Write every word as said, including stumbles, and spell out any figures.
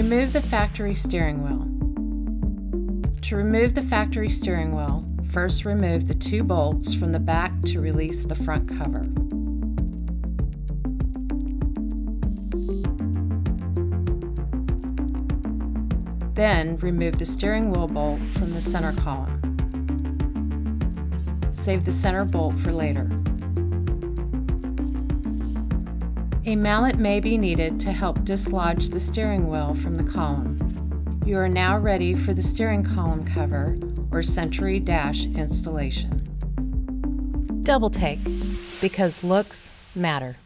Remove the factory steering wheel. To remove the factory steering wheel, first remove the two bolts from the back to release the front cover. Then remove the steering wheel bolt from the center column. Save the center bolt for later. A mallet may be needed to help dislodge the steering wheel from the column. You are now ready for the steering column cover or Sentry dash installation. DoubleTake, because looks matter.